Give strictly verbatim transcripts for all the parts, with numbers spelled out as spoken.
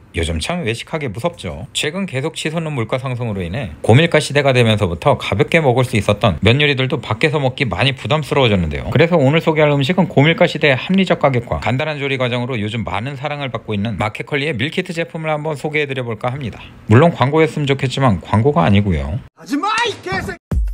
요즘 참 외식하기 무섭죠. 최근 계속 치솟는 물가 상승으로 인해 고밀가 시대가 되면서부터 가볍게 먹을 수 있었던 면 요리들도 밖에서 먹기 많이 부담스러워졌는데요. 그래서 오늘 소개할 음식은 고밀가 시대의 합리적 가격과 간단한 조리 과정으로 요즘 많은 사랑을 받고 있는 마켓컬리의 밀키트 제품을 한번 소개해드려볼까 합니다. 물론 광고였으면 좋겠지만 광고가 아니고요. 하지마 이 개새.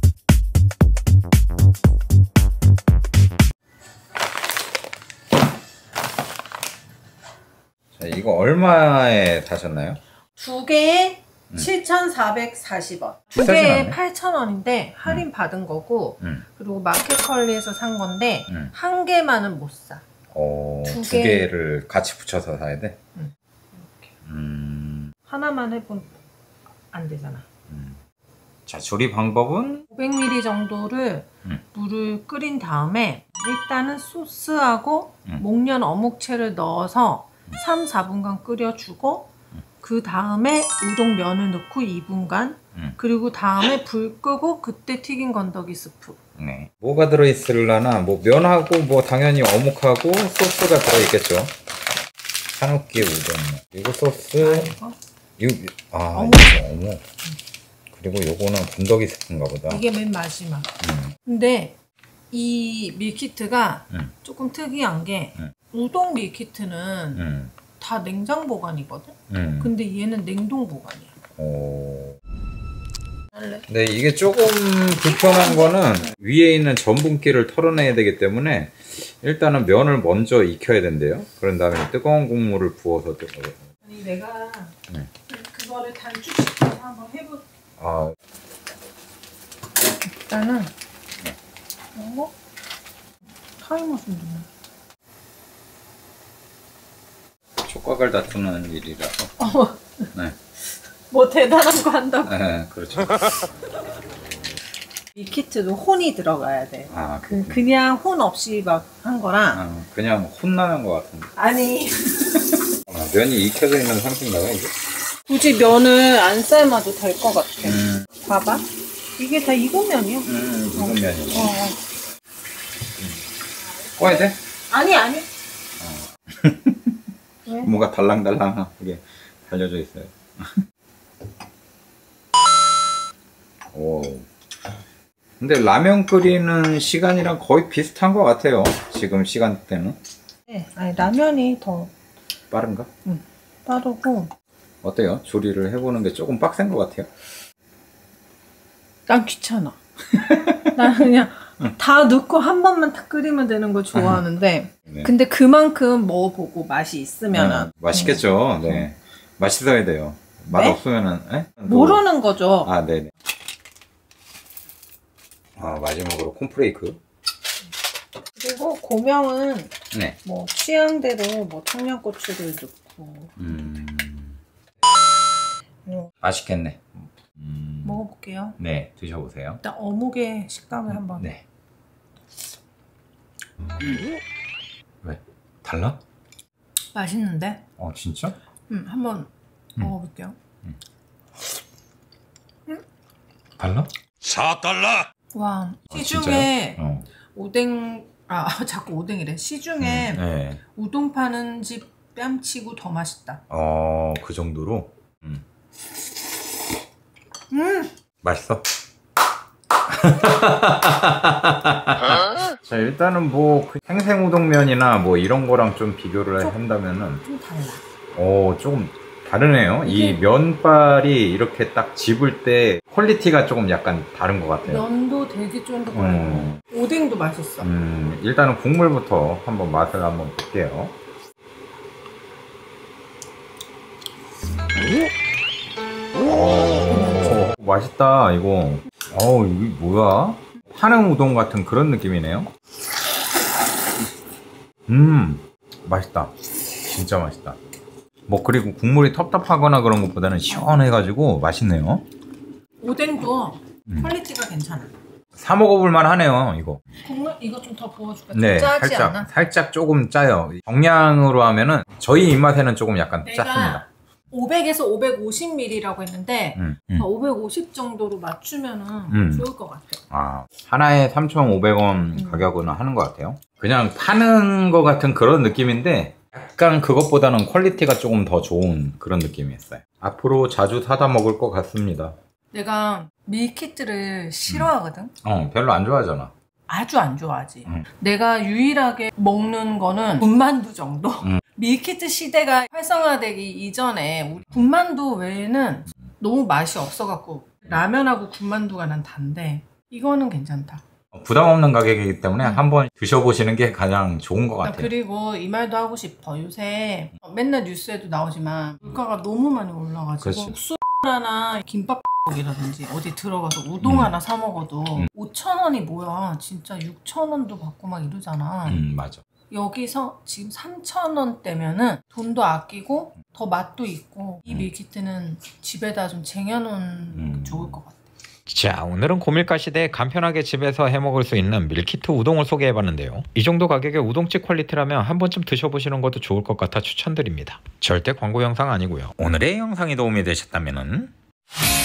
자, 이거 얼마에 사셨나요? 두 개에 음. 칠천사백사십 원. 두 비싸진 개에 않네. 팔천 원인데 할인 받은 거고 음. 그리고 마켓컬리에서 산 건데 음. 한 개만은 못 사. 어, 두 두 개. 개를 같이 붙여서 사야 돼? 응. 음, 하나만 해본 안 되잖아. 음. 자, 조리 방법은? 오백 밀리리터 정도를 음. 물을 끓인 다음에 일단은 소스하고 음. 목련 어묵채를 넣어서 삼, 사 분간 끓여주고 음. 그 다음에 우동 면을 넣고 이 분간 음. 그리고 다음에 불 끄고 그때 튀긴 건더기 스프. 네. 뭐가 들어있을라나, 뭐, 면하고, 뭐, 당연히 어묵하고, 소스가 들어있겠죠. 한우끼 우동. 이거 소스. 이거? 이거, 아, 어묵. 이거 어묵. 그리고 요거는 건더기 스프인가 보다. 이게 맨 마지막. 음. 근데 이 밀키트가 음. 조금 특이한 게 음. 우동 밀키트는 음. 다 냉장 보관이거든? 음. 근데 얘는 냉동 보관이야. 오. 할래? 네, 이게 조금 불편한 거는 위에 있는 전분기를 털어내야 되기 때문에 일단은 면을 먼저 익혀야 된대요. 그런 다음에 뜨거운 국물을 부어서 뜨거워. 아니 내가 네. 그거를 단축시켜서 한번 해볼. 아, 일단은 이거 타이머 좀 누르. 촉각을 다투는 일이라서. 어, 네. 뭐 대단한 거 한다고. 네, 그렇죠. 밀키트도 혼이 들어가야 돼. 아, 그 그냥 혼 없이 막 한 거랑 아, 그냥 혼나는 것 같은데. 아니 아, 면이 익혀져 있는 상태인가요, 이게? 굳이 면을 안 삶아도 될 것 같아. 음, 봐봐. 이게 다 익은 면이야. 음, 익은 면이네. 어, 어. 꺼야 돼? 아니 아니. 왜? 뭔가 달랑달랑하게 달려져 있어요. 오. 근데 라면 끓이는 시간이랑 거의 비슷한 것 같아요. 지금 시간대는. 네, 아니 라면이 더 빠른가? 응, 빠르고. 어때요? 조리를 해보는 게 조금 빡센 것 같아요. 난 귀찮아. 난 그냥 다 넣고 한 번만 다 끓이면 되는 걸 좋아하는데 네. 근데 그만큼 먹어보고 맛이 있으면은 네, 맛있겠죠. 네. 맛있어야 돼요. 맛 네? 없으면은, 에? 모르는 거죠. 아, 네네. 아, 마지막으로 콘프레이크. 그리고 고명은 네. 뭐 취향대로 뭐 청양고추를 넣고. 음. 음, 맛있겠네. 음. 먹어볼게요. 네, 드셔보세요. 일단 어묵의 식감을 한번. 네. 왜? 달라? 맛있는데? 어, 진짜? 음, 한번 음. 먹어볼게요. 달라? 사 달러. 와, 아, 시중에 진짜요? 어. 오뎅, 아 자꾸 오뎅이래. 시중에 음, 네. 우동 파는 집 뺨치고 더 맛있다. 어, 그 정도로? 음. 음! 맛있어? 자, 일단은 뭐 그 생생우동면이나 뭐 이런 거랑 좀 비교를 좀- 한다면은 좀 달라. 어, 조금 다르네요. 이 이게- 면발이 이렇게 딱 집을 때 퀄리티가 조금 약간 다른 것 같아요. 면도 되게 쫀득하고 음. 오뎅도 맛있어. 음, 일단은 국물부터 한번 맛을 한번 볼게요. 오, 맛있다, 이거. 어우, 이게 뭐야? 파는 우동 같은 그런 느낌이네요. 음, 맛있다. 진짜 맛있다. 뭐, 그리고 국물이 텁텁하거나 그런 것보다는 시원해가지고 맛있네요. 오뎅도 음. 퀄리티가 괜찮아. 사 먹어볼만 하네요, 이거. 국물 이거 좀 더 부어줄까? 네, 좀 짜지 살짝, 않아? 살짝 조금 짜요. 정량으로 하면은 저희 입맛에는 조금 약간 내가 짰습니다. 오백에서 오백오십 밀리리터라고 했는데 음, 음. 오백오십 정도로 맞추면은 음. 좋을 것 같아. 아, 하나에 삼천오백 원 음. 가격은 하는 것 같아요. 그냥 파는 것 같은 그런 느낌인데 약간 그것보다는 퀄리티가 조금 더 좋은 그런 느낌이었어요. 앞으로 자주 사다 먹을 것 같습니다. 내가 밀키트를 싫어하거든? 어, 별로 안 좋아하잖아. 아주 안 좋아하지. 음. 내가 유일하게 먹는 거는 군만두 정도? 음. 밀키트 시대가 활성화되기 이전에 군만두 외에는 너무 맛이 없어갖고 라면하고 군만두가 난 단데 이거는 괜찮다. 부담 없는 가격이기 때문에 한번 드셔보시는 게 가장 좋은 것 같아요. 그리고 이 말도 하고 싶어. 요새 맨날 뉴스에도 나오지만 물가가 너무 많이 올라가지고 그치. 국수 하나 김밥이라든지 어디 들어가서 우동 음. 하나 사 먹어도 음. 오천 원이 뭐야. 진짜 육천 원도 받고 막 이러잖아. 음, 맞아. 여기서 지금 삼천 원대면은 돈도 아끼고 더 맛도 있고 이 밀키트는 집에다 좀 쟁여놓으면 음. 좋을 것 같아. 자, 오늘은 고밀가 시대에 간편하게 집에서 해먹을 수 있는 밀키트 우동을 소개해봤는데요. 이 정도 가격의 우동집 퀄리티라면 한 번쯤 드셔보시는 것도 좋을 것 같아 추천드립니다. 절대 광고 영상 아니고요. 오늘의 영상이 도움이 되셨다면